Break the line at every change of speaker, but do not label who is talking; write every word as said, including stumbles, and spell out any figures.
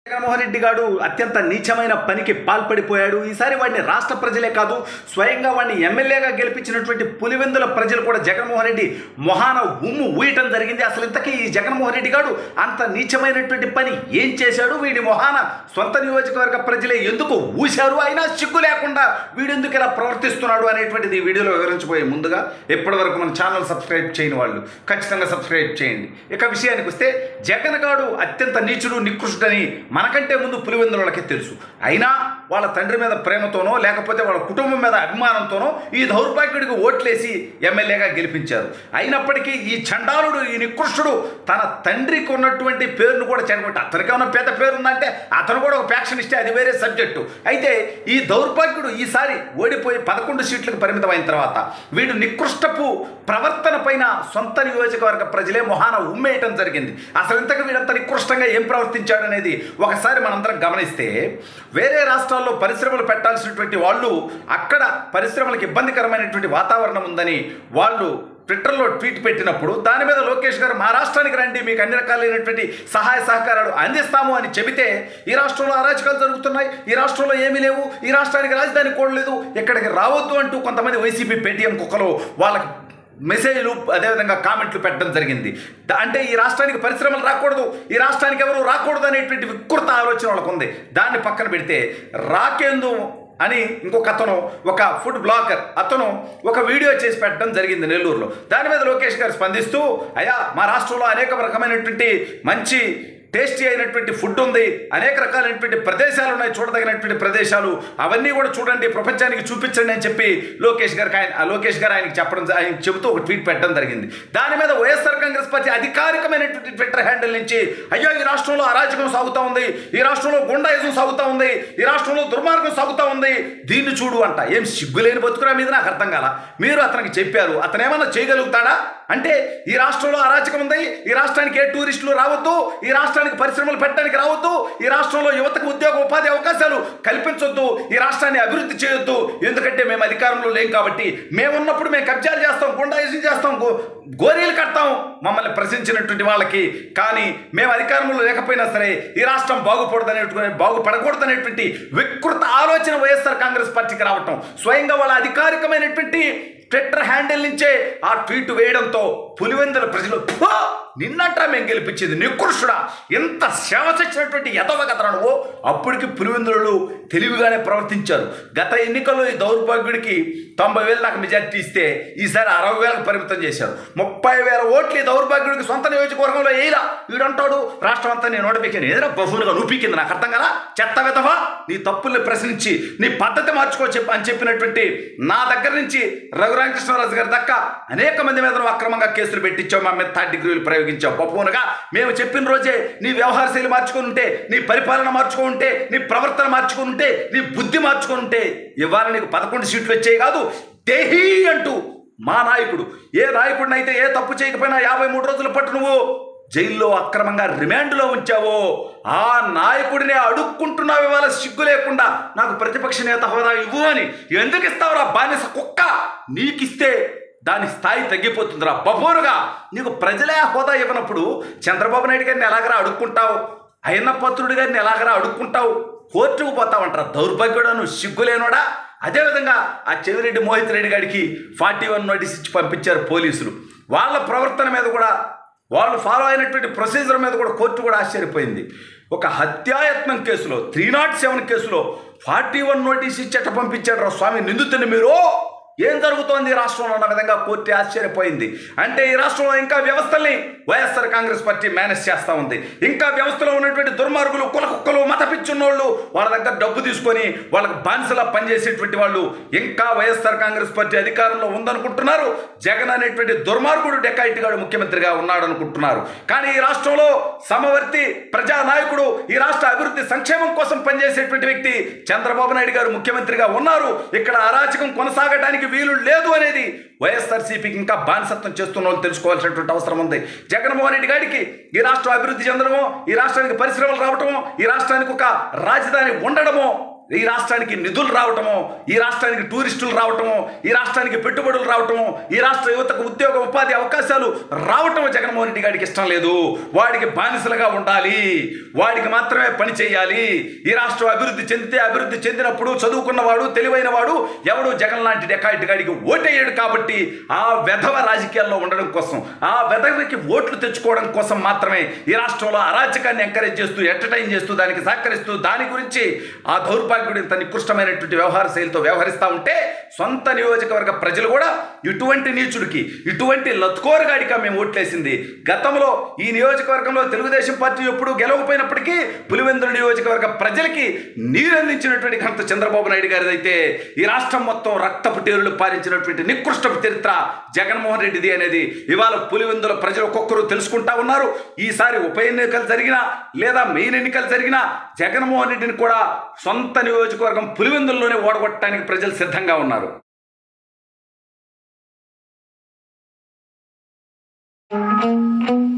జగన్మోహన్ రెడ్డి గారు అత్యంత నీచమైన పనికి పాల్పడిపోయాడు. ఈసారి వాడిని రాష్ట్ర ప్రజలే కాదు, స్వయంగా వాడిని ఎమ్మెల్యేగా గెలిపించినటువంటి పులివెందుల ప్రజలు కూడా జగన్మోహన్ రెడ్డి మొహాన ఉమ్ము ఊయటం జరిగింది. అసలు ఇంతకీ ఈ జగన్మోహన్ రెడ్డి గారు అంత నీచమైనటువంటి పని ఏం చేశాడు? వీడి మొహాన సొంత నియోజకవర్గ ప్రజలే ఎందుకు ఊశారు? అయినా సిగ్గు లేకుండా వీడెందుకు ఇలా ప్రవర్తిస్తున్నాడు అనేటువంటిది ఈ వీడియోలో వివరించబోయే ముందుగా ఇప్పటి వరకు మన ఛానల్ సబ్స్క్రైబ్ చేయని వాళ్ళు ఖచ్చితంగా సబ్స్క్రైబ్ చేయండి. ఇక విషయానికి వస్తే జగన్ గారు అత్యంత నీచుడు నికృష్టుడని మనకంటే ముందు పులివెందులకే తెలుసు. అయినా వాళ్ళ తండ్రి మీద ప్రేమతోనో లేకపోతే వాళ్ళ కుటుంబం మీద అభిమానంతోనో ఈ దౌర్భాగ్యుడికి ఓట్లేసి ఎమ్మెల్యేగా గెలిపించారు. అయినప్పటికీ ఈ చండాలుడు, ఈ నికృష్టుడు తన తండ్రికి ఉన్నటువంటి పేరును కూడా చెడగొట్టి, అతనికి ఉన్న పెద్ద పేరు ఉందంటే అతను కూడా ఒక ఫ్యాక్షన్ ఇస్తే అది వేరే సబ్జెక్టు. అయితే ఈ దౌర్భాగ్యుడు ఈసారి ఓడిపోయి పదకొండు సీట్లకు పరిమితమైన తర్వాత వీడు నికృష్టపు ప్రవర్తన పైన సొంత నియోజకవర్గ ప్రజలే మొహాన ఉమ్మేయటం జరిగింది. అసలు ఇంతకు వీడంత నికృష్టంగా ఏం ప్రవర్తించాడు అనేది ఒకసారి మనందరం గమనిస్తే, వేరే రాష్ట్రాల్లో పరిశ్రమలు పెట్టాల్సినటువంటి వాళ్ళు అక్కడ పరిశ్రమలకు ఇబ్బందికరమైనటువంటి వాతావరణం ఉందని వాళ్ళు ట్విట్టర్లో ట్వీట్ పెట్టినప్పుడు దాని మీద లోకేష్ గారు మా రాష్ట్రానికి రండి, మీకు అన్ని రకాలైనటువంటి సహాయ సహకారాలు అందిస్తాము అని చెబితే ఈ రాష్ట్రంలో అరాచకాలు జరుగుతున్నాయి, ఈ రాష్ట్రంలో ఏమీ లేవు, ఈ రాష్ట్రానికి రాజధాని కూడా లేదు, ఇక్కడికి రావద్దు అంటూ కొంతమంది వైసీపీ పేటీఎం కుక్కలు వాళ్ళకి మెసేజ్లు అదేవిధంగా కామెంట్లు పెట్టడం జరిగింది. అంటే ఈ రాష్ట్రానికి పరిశ్రమలు రాకూడదు, ఈ రాష్ట్రానికి ఎవరు రాకూడదు అనేటువంటి వికృత ఆలోచన వాళ్ళకు ఉంది. దాన్ని పక్కన పెడితే రాకేందు అని ఇంకొక అతను, ఒక ఫుడ్ బ్లాగర్ అతను ఒక వీడియో చేసి పెట్టడం జరిగింది నెల్లూరులో. దాని మీద లోకేష్ గారు స్పందిస్తూ, అయ్యా మా రాష్ట్రంలో అనేక రకమైనటువంటి మంచి టేస్టీ అయినటువంటి ఫుడ్ ఉంది, అనేక రకాలైనటువంటి ప్రదేశాలు ఉన్నాయి, చూడదగినటువంటి ప్రదేశాలు, అవన్నీ కూడా చూడండి, ప్రపంచానికి చూపించండి అని చెప్పి లోకేష్ గారికి ఆయన లోకేష్ గారు ఆయనకి చెప్పడం ఆయన చెబుతూ ఒక ట్వీట్ పెట్టడం జరిగింది. దాని మీద వైఎస్ఆర్ కాంగ్రెస్ పార్టీ అధికారికమైనటువంటి ట్విట్టర్ హ్యాండిల్ నుంచి, అయ్యో ఈ రాష్ట్రంలో అరాచకం సాగుతూ ఉంది, ఈ రాష్ట్రంలో గుండాయిజం సాగుతూ ఉంది, ఈ రాష్ట్రంలో దుర్మార్గం సాగుతూ ఉంది, దీన్ని చూడు అంట. ఏం సిగ్గులేని బతుకురా మీద నాకు అర్థం కాల. మీరు అతనికి చెప్పారు, అతను ఏమన్నా చేయగలుగుతాడా? అంటే ఈ రాష్ట్రంలో అరాచకం ఉంది, ఈ రాష్ట్రానికి ఏ టూరిస్టులు రావద్దు, ఈ రాష్ట్రానికి పరిశ్రమలు పెట్టడానికి రావద్దు, ఈ రాష్ట్రంలో యువతకు ఉద్యోగ ఉపాధి అవకాశాలు కల్పించొద్దు, ఈ రాష్ట్రాన్ని అభివృద్ధి చేయొద్దు, ఎందుకంటే మేము అధికారంలో లేం కాబట్టి, మేమున్నప్పుడు మేము కబ్జాలు చేస్తాం, గుండాయిజం చేస్తాం, గోరీలు కడతాం మమ్మల్ని ప్రశ్నించినటువంటి వాళ్ళకి. కానీ మేము అధికారంలో లేకపోయినా సరే ఈ రాష్ట్రం బాగుపడదనే బాగుపడకూడదనేటువంటి వికృత ఆలోచన వైఎస్ఆర్ కాంగ్రెస్ పార్టీకి రావటం, స్వయంగా వాళ్ళ అధికారికమైనటువంటి ట్విట్టర్ హ్యాండిల్ నుంచే ఆ ట్వీట్ వేయడంతో పులివెందుల ప్రజలు నిన్నట్రా మేము గెలిపించింది, నికృష్టుడా, ఎంత సేవ చేసినటువంటి ఎదవ కథరా నువ్వు. అప్పటికి పులివెందులు తెలివిగానే ప్రవర్తించారు. గత ఎన్నికల్లో ఈ దౌర్భాగ్యుడికి తొంభై వేలు నాకు మెజార్టీ ఇస్తే ఈసారి అరవై వేలకు పరిమితం చేశారు. ముప్పై వేల ఓట్లు ఈ దౌర్భాగ్యుడికి సొంత నియోజకవర్గంలో వేయలా. వీడంటాడు రాష్ట్రం అంతా నేను ఓడిపోయాను, ఏదైనా బఫూన్గా నూపికింది, నాకు అర్థం కదా, చెత్త విధవా, నీ తప్పుల్ని ప్రశ్నించి నీ పద్ధతి మార్చుకో చెప్పి అని చెప్పినటువంటి నా దగ్గర నుంచి రఘురామకృష్ణరాజు గారి దక్క అనేక మంది మీద అక్రమంగా కేసులు పెట్టించావు, మా మీద థర్డ్ డిగ్రీలు ప్రయోగించావు. బఫూన్గా మేము చెప్పిన రోజే నీ వ్యవహార శైలి మార్చుకొని ఉంటే, నీ పరిపాలన మార్చుకొని ఉంటే, నీ ప్రవర్తన మార్చుకొని ఉంటే, నీ బుద్ధి మార్చుకొని ఉంటే ఇవాళ నీకు పదకొండు సీట్లు వచ్చాయి కాదు, దేహీ అంటూ మా నాయకుడు, ఏ నాయకుడినైతే ఏ తప్పు చేయకపోయినా యాభై మూడు రోజుల పాటు నువ్వు జైల్లో అక్రమంగా రిమాండ్లో ఉంచావో ఆ నాయకుడినే అడుక్కుంటున్నావు ఇవాళ సిగ్గు లేకుండా, నాకు ప్రతిపక్ష నేత హోదా ఇవ్వు అని. ఎందుకు ఇస్తావురా బానిస కుక్క? నీకిస్తే దాని స్థాయి తగ్గిపోతుందిరా బబోరుగా. నీకు ప్రజలే హోదా ఇవ్వనప్పుడు చంద్రబాబు నాయుడు గారిని ఎలాగరా అడుక్కుంటావు, అయ్యన్న పాత్రుడి గారిని ఎలాగరా అడుక్కుంటావు, కోర్టుకు పోతావంటారా దౌర్భాగ్యుడను, సిగ్గులేనోడా. అదేవిధంగా ఆ చెవిరెడ్డి మోహిత్ రెడ్డి గారికి ఫార్టీ వన్ నోటీస్ ఇచ్చి పంపించారు పోలీసులు. వాళ్ళ ప్రవర్తన మీద కూడా, వాళ్ళు ఫాలో అయినటువంటి ప్రొసీజర్ మీద కూడా కోర్టు కూడా ఆశ్చర్యపోయింది. ఒక హత్యాయత్నం కేసులో, త్రీ నాట్ సెవెన్ కేసులో ఫార్టీ వన్ నోటీస్ ఇచ్చేట పంపించాడు రా స్వామి, నిందితుని మీరు. ఏం జరుగుతోంది ఈ రాష్ట్రంలో అన్న విధంగా కోర్టు ఆశ్చర్యపోయింది. అంటే ఈ రాష్ట్రంలో ఇంకా వ్యవస్థల్ని వైఎస్ఆర్ కాంగ్రెస్ పార్టీ మేనేజ్ చేస్తూ ఉంది. ఇంకా వ్యవస్థలో ఉన్నటువంటి దుర్మార్గులు, కుల కుక్కలు, మత పిచ్చున్నోళ్ళు, వాళ్ళ దగ్గర డబ్బు తీసుకొని వాళ్ళకి బానిసలా పనిచేసేటువంటి వాళ్ళు ఇంకా వైఎస్ఆర్ కాంగ్రెస్ పార్టీ అధికారంలో ఉందనుకుంటున్నారు. జగన్ అనేటువంటి దుర్మార్గుడు డెకాయిట్గాడు ముఖ్యమంత్రిగా ఉన్నాడు అనుకుంటున్నారు. కానీ ఈ రాష్ట్రంలో సమవర్తి ప్రజానాయకుడు, ఈ రాష్ట్ర అభివృద్ధి సంక్షేమం కోసం పనిచేసేటువంటి వ్యక్తి చంద్రబాబు నాయుడు గారు ముఖ్యమంత్రిగా ఉన్నారు. ఇక్కడ అరాచకం కొనసాగడానికి వీలు లేదు అనేది వైఎస్ఆర్సీపీకి ఇంకా బానిసత్వం చేస్తున్న వాళ్ళు తెలుసుకోవాల్సినటువంటి అవసరం ఉంది. జగన్మోహన్ రెడ్డి గారికి ఈ రాష్ట్రం అభివృద్ధి చెందడమో, ఈ రాష్ట్రానికి పరిశ్రమలు రావటమో, ఈ రాష్ట్రానికి ఒక రాజధాని ఉండడమో ఈ రాష్ట్రానికి నిధులు రావటమో, ఈ రాష్ట్రానికి టూరిస్టులు రావటమో, ఈ రాష్ట్రానికి పెట్టుబడులు రావటమో, ఈ రాష్ట్ర యువతకు ఉద్యోగ ఉపాధి అవకాశాలు రావటమో జగన్మోహన్ రెడ్డి గారికి ఇష్టం లేదు. వాడికి బానిసలుగా ఉండాలి, వాడికి మాత్రమే పని చేయాలి. ఈ రాష్ట్రం అభివృద్ధి చెందితే, అభివృద్ధి చెందినప్పుడు చదువుకున్నవాడు, తెలివైన వాడు ఎవడు జగన్ లాంటి డెకాయిట్ గాడికి ఓటేయడు. కాబట్టి ఆ వెధవ రాజకీయాల్లో ఉండడం కోసం, ఆ వెధవకి ఓట్లు తెచ్చుకోవడం కోసం మాత్రమే ఈ రాష్ట్రంలో అరాచకాన్ని ఎంకరేజ్ చేస్తూ, ఎంటర్టైన్ చేస్తూ, దానికి సహకరిస్తూ, దాని గురించి ఆ దౌర్భాగ్యుడు ఇంత నికృష్టమైనటువంటి వ్యవహార శైలితో వ్యవహరిస్తూ ఉంటే సొంత నియోజకవర్గ ప్రజలు కూడా ఇటువంటి నీచుడికి, ఇటువంటి లత్కోరగాడిగా మేము ఓట్లేసింది. గతంలో ఈ నియోజకవర్గంలో తెలుగుదేశం పార్టీ ఎప్పుడు గెలవకపోయినప్పటికీ పులివెందుల నియోజకవర్గ ప్రజలకి నీరందించినటువంటి ఘనత చంద్రబాబు నాయుడు గారిది అయితే, ఈ రాష్ట్రం మొత్తం రక్తపు టేరులు పారించినటువంటి నికృష్టపు చరిత్ర జగన్మోహన్ రెడ్డిది అనేది ఇవాళ పులివెందుల ప్రజలు ఒక్కొక్కరు తెలుసుకుంటా ఉన్నారు. ఈసారి ఉప ఎన్నికలు జరిగినా లేదా మెయిన్ ఎన్నికలు జరిగినా జగన్మోహన్ రెడ్డిని కూడా సొంత నియోజకవర్గం పులివెందుల్లోనే ఓడగొట్టడానికి ప్రజలు సిద్ధంగా ఉన్నారు.